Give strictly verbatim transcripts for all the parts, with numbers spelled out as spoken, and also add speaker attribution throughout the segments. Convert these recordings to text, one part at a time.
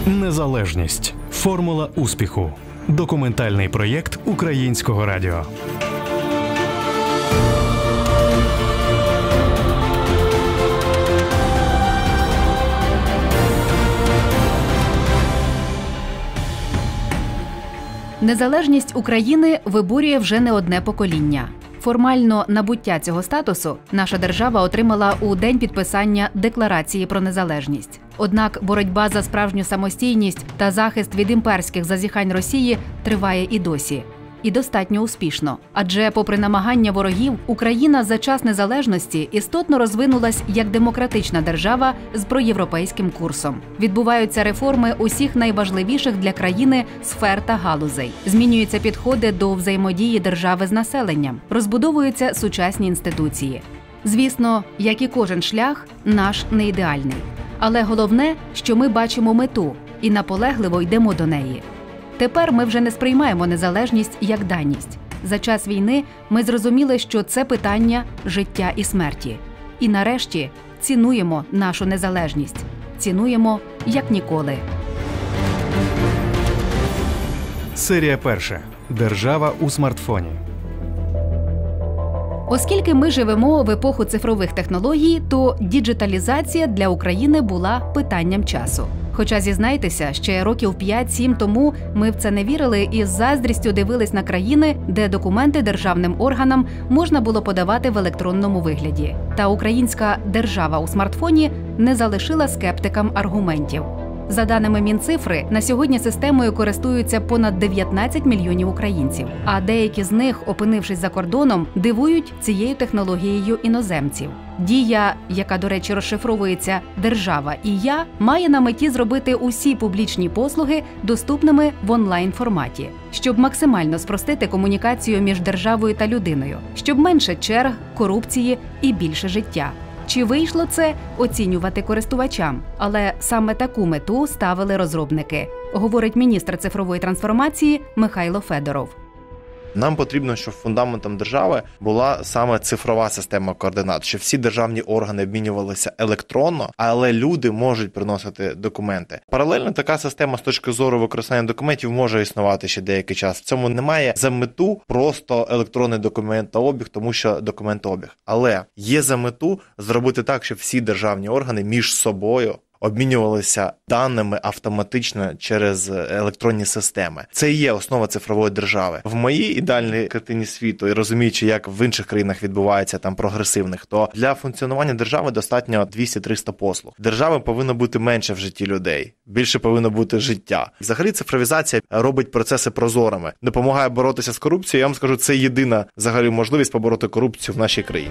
Speaker 1: Незалежність. Формула успіху. Документальний проєкт Українського радіо.
Speaker 2: Незалежність України виборює вже не одне покоління. Формально набуття цього статусу наша держава отримала у день підписання Декларації про незалежність. Однак боротьба за справжню самостійність та захист від імперських зазіхань Росії триває і досі. І достатньо успішно. Адже, попри намагання ворогів, Україна за час незалежності істотно розвинулась як демократична держава з проєвропейським курсом. Відбуваються реформи усіх найважливіших для країни сфер та галузей. Змінюються підходи до взаємодії держави з населенням. Розбудовуються сучасні інституції. Звісно, як і кожен шлях, наш не ідеальний. Але головне, що ми бачимо мету і наполегливо йдемо до неї. Тепер ми вже не сприймаємо незалежність як даність. За час війни ми зрозуміли, що це питання життя і смерті. І нарешті цінуємо нашу незалежність. Цінуємо як ніколи.
Speaker 1: Серія перша. Держава у смартфоні.
Speaker 2: Оскільки ми живемо в епоху цифрових технологій, то діджиталізація для України була питанням часу. Хоча, зізнайтеся, ще років п'ять-сім тому ми в це не вірили і з заздрістю дивились на країни, де документи державним органам можна було подавати в електронному вигляді. Та українська держава у смартфоні не залишила скептикам аргументів. За даними Мінцифри, на сьогодні системою користуються понад дев'ятнадцять мільйонів українців. А деякі з них, опинившись за кордоном, дивують цією технологією іноземців. Дія, яка, до речі, розшифровується «Держава і я», має на меті зробити усі публічні послуги доступними в онлайн-форматі, щоб максимально спростити комунікацію між державою та людиною, щоб менше черг, корупції і більше життя. Чи вийшло це, оцінювати користувачам? Але саме таку мету ставили розробники, говорить міністр цифрової трансформації Михайло Федоров.
Speaker 3: Нам потрібно, щоб фундаментом держави була саме цифрова система координат, щоб всі державні органи обмінювалися електронно, але люди можуть приносити документи. Паралельно така система з точки зору використання документів може існувати ще деякий час. В цьому немає за мету просто електронний документообіг, тому що документообіг. Але є за мету зробити так, щоб всі державні органи між собою обмінювалися даними автоматично через електронні системи. Це і є основа цифрової держави. В моїй ідеальній картині світу, і розуміючи, як в інших країнах відбувається там прогресивних, то для функціонування держави достатньо двісті-триста послуг. Держави повинно бути менше в житті людей, більше повинно бути життя. Взагалі цифровізація робить процеси прозорими, допомагає боротися з корупцією. Я вам скажу, це єдина взагалі можливість побороти корупцію в нашій країні.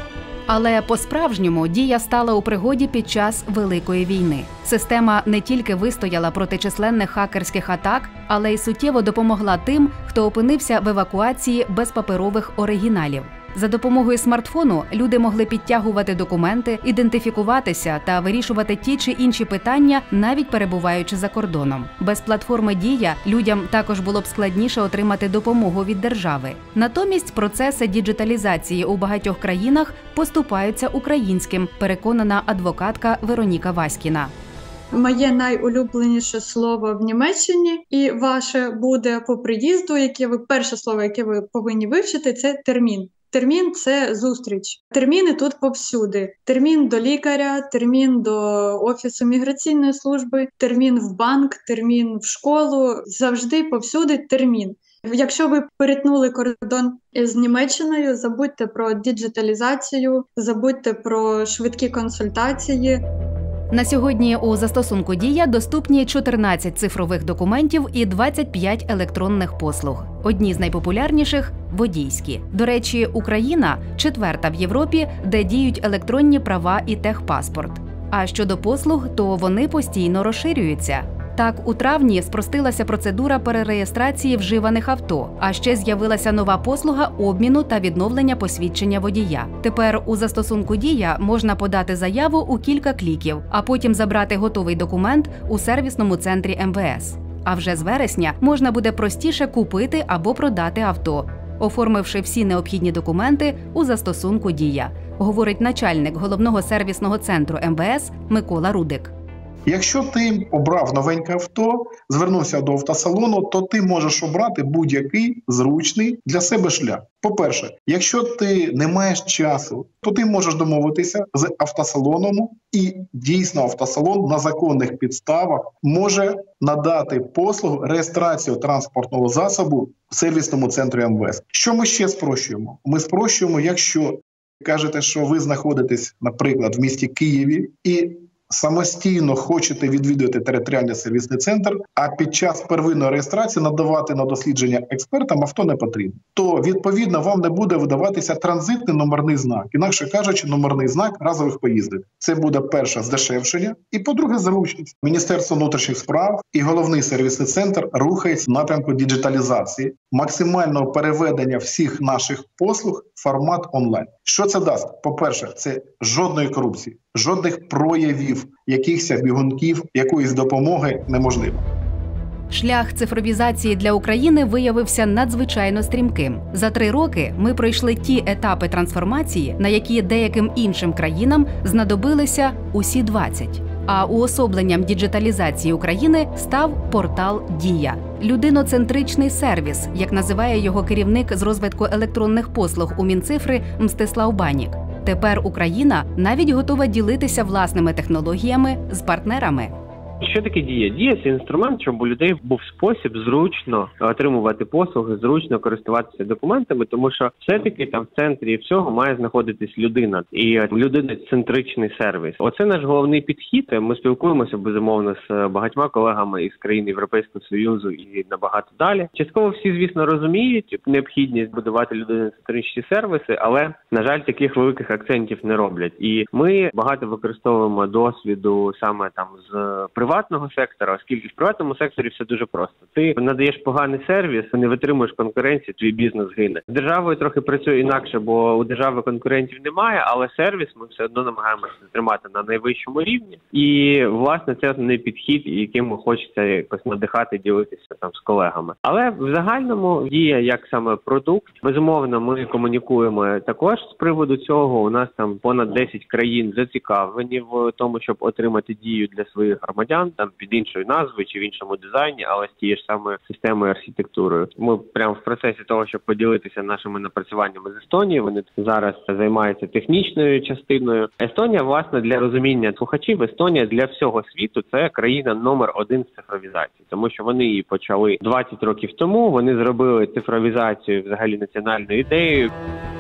Speaker 2: Але по-справжньому Дія стала у пригоді під час Великої війни. Система не тільки вистояла проти численних хакерських атак, але й суттєво допомогла тим, хто опинився в евакуації без паперових оригіналів. За допомогою смартфону люди могли підтягувати документи, ідентифікуватися та вирішувати ті чи інші питання, навіть перебуваючи за кордоном. Без платформи «Дія» людям також було б складніше отримати допомогу від держави. Натомість процеси діджиталізації у багатьох країнах поступаються українським, переконана адвокатка Вероніка Васькіна.
Speaker 4: Моє найулюбленіше слово в Німеччині і ваше буде по приїзду, яке ви перше слово, яке ви повинні вивчити, це термін. Термін – це зустріч. Терміни тут повсюди. Термін до лікаря, термін до Офісу міграційної служби, термін в банк, термін в школу. Завжди повсюди термін. Якщо ви перетнули кордон з Німеччиною, забудьте про діджиталізацію, забудьте про швидкі консультації.
Speaker 2: На сьогодні у застосунку «Дія» доступні чотирнадцять цифрових документів і двадцять п'ять електронних послуг. Одні з найпопулярніших – водійські. До речі, Україна – четверта в Європі, де діють електронні права і техпаспорт. А щодо послуг, то вони постійно розширюються. Так, у травні спростилася процедура перереєстрації вживаних авто, а ще з'явилася нова послуга обміну та відновлення посвідчення водія. Тепер у застосунку «Дія» можна подати заяву у кілька кліків, а потім забрати готовий документ у сервісному центрі ем ве ес. А вже з вересня можна буде простіше купити або продати авто, оформивши всі необхідні документи у застосунку «Дія», говорить начальник головного сервісного центру ем ве ес Микола Рудик.
Speaker 5: Якщо ти обрав новеньке авто, звернувся до автосалону, то ти можеш обрати будь-який зручний для себе шлях. По-перше, якщо ти не маєш часу, то ти можеш домовитися з автосалоном, і дійсно автосалон на законних підставах може надати послугу реєстрацію транспортного засобу в сервісному центрі ем ве ес. Що ми ще спрощуємо? Ми спрощуємо, якщо кажете, що ви знаходитесь, наприклад, в місті Києві і самостійно хочете відвідувати територіальний сервісний центр, а під час первинної реєстрації надавати на дослідження експертам авто не потрібно, то, відповідно, вам не буде видаватися транзитний номерний знак. Інакше кажучи, номерний знак разових поїздок. Це буде, перше, здешевшення, і, по-друге, зручність. Міністерство внутрішніх справ і головний сервісний центр рухається в напрямку діджиталізації, максимального переведення всіх наших послуг в формат онлайн. Що це дасть? По-перше, це жодної корупції, жодних проявів, якихось бігунків, якоїсь допомоги неможливо.
Speaker 2: Шлях цифровізації для України виявився надзвичайно стрімким. За три роки ми пройшли ті етапи трансформації, на які деяким іншим країнам знадобилися усі двадцять. А уособленням діджиталізації України став портал «Дія» – людиноцентричний сервіс, як називає його керівник з розвитку електронних послуг у Мінцифри Мстислав Банік. Тепер Україна навіть готова ділитися власними технологіями з партнерами.
Speaker 6: Що таке Дія? Дія – це інструмент, щоб у людей був спосіб зручно отримувати послуги, зручно користуватися документами, тому що все-таки там в центрі всього має знаходитись людина і людиноцентричний сервіс. Оце наш головний підхід. Ми спілкуємося, безумовно, з багатьма колегами із країн Європейського Союзу і набагато далі. Частково всі, звісно, розуміють необхідність будувати людиноцентричні сервіси, але, на жаль, таких великих акцентів не роблять. І ми багато використовуємо досвіду саме там з приватного приватного сектора, оскільки в приватному секторі все дуже просто. Ти надаєш поганий сервіс, не витримуєш конкуренції, твій бізнес гине. З державою трохи працює інакше, бо у держави конкурентів немає, але сервіс ми все одно намагаємося тримати на найвищому рівні. І, власне, це основний підхід, яким хочеться якось надихати, ділитися там з колегами. Але в загальному Дія як саме продукт. Безумовно, ми комунікуємо також з приводу цього. У нас там понад десять країн зацікавлені в тому, щоб отримати Дію для своїх громадян, там під іншою назвою чи в іншому дизайні, але з тією ж самою системою, архітектурою. Ми прямо в процесі того, щоб поділитися нашими напрацюваннями з Естонії. Вони зараз займаються технічною частиною. Естонія, власне, для розуміння слухачів, Естонія для всього світу – це країна номер один з цифровізації, тому що вони її почали двадцять років тому, вони зробили цифровізацію взагалі національною ідеєю.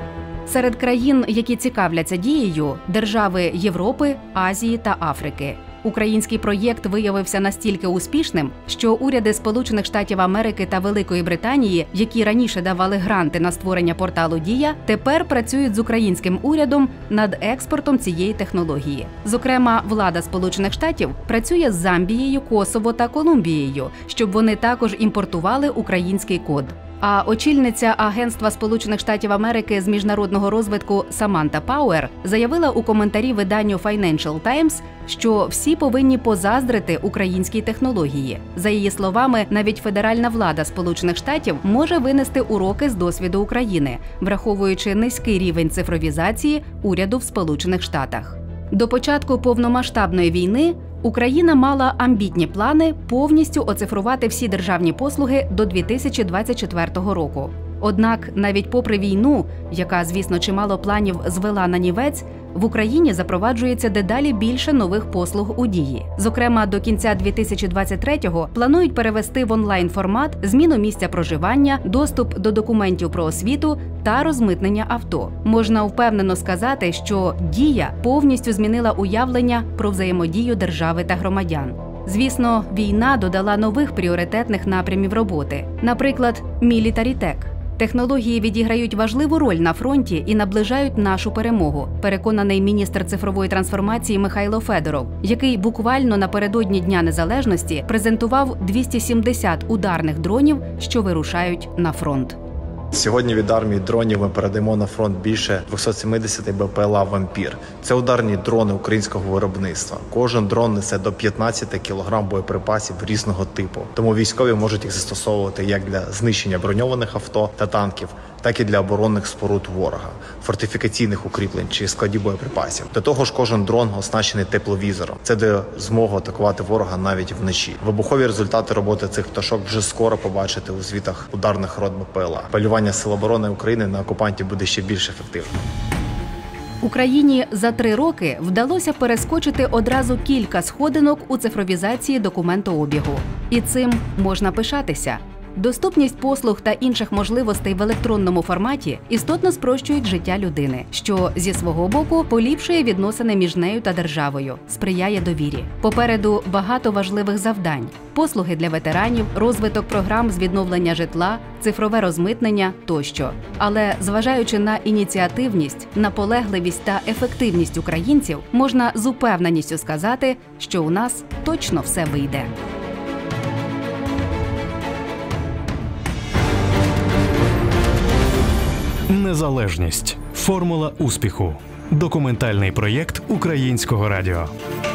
Speaker 2: Серед країн, які цікавляться Дією – держави Європи, Азії та Африки. Український проєкт виявився настільки успішним, що уряди Сполучених Штатів Америки та Великої Британії, які раніше давали гранти на створення порталу «Дія», тепер працюють з українським урядом над експортом цієї технології. Зокрема, влада Сполучених Штатів працює з Замбією, Косово та Колумбією, щоб вони також імпортували український код. А очільниця Агентства Сполучених Штатів Америки з міжнародного розвитку Саманта Пауер заявила у коментарі виданню Financial Times, що всі повинні позаздрити українській технології. За її словами, навіть федеральна влада Сполучених Штатів може винести уроки з досвіду України, враховуючи низький рівень цифровізації уряду в Сполучених Штатах. До початку повномасштабної війни Україна мала амбітні плани повністю оцифрувати всі державні послуги до дві тисячі двадцять четвертого року. Однак, навіть попри війну, яка, звісно, чимало планів звела на нівець, в Україні запроваджується дедалі більше нових послуг у Дії. Зокрема, до кінця дві тисячі двадцять третього планують перевести в онлайн-формат зміну місця проживання, доступ до документів про освіту та розмитнення авто. Можна впевнено сказати, що Дія повністю змінила уявлення про взаємодію держави та громадян. Звісно, війна додала нових пріоритетних напрямів роботи. Наприклад, мілітарітек. Технології відіграють важливу роль на фронті і наближають нашу перемогу, переконаний міністр цифрової трансформації Михайло Федоров, який буквально напередодні Дня Незалежності презентував двісті сімдесят ударних дронів, що вирушають на фронт.
Speaker 3: Сьогодні від армії дронів ми передаємо на фронт більше двісті сімдесят Б П Л А «Вампір». Це ударні дрони українського виробництва. Кожен дрон несе до п'ятнадцять кілограм боєприпасів різного типу. Тому військові можуть їх застосовувати як для знищення броньованих авто та танків,
Speaker 7: так і для оборонних споруд ворога, фортифікаційних укріплень чи складів боєприпасів. До того ж, кожен дрон оснащений тепловізором. Це дає змогу атакувати ворога навіть вночі. Вибухові результати роботи цих пташок вже скоро побачите у звітах ударних рот БПЛА. Полювання Сил оборони України на окупантів буде ще більш ефективним.
Speaker 2: Україні за три роки вдалося перескочити одразу кілька сходинок у цифровізації документообігу. І цим можна пишатися. Доступність послуг та інших можливостей в електронному форматі істотно спрощують життя людини, що зі свого боку поліпшує відносини між нею та державою, сприяє довірі. Попереду багато важливих завдань: послуги для ветеранів, розвиток програм з відновлення житла, цифрове розмитнення тощо. Але зважаючи на ініціативність, наполегливість та ефективність українців, можна з упевненістю сказати, що у нас точно все вийде.
Speaker 1: Незалежність. Формула успіху. Документальний проєкт Українського радіо.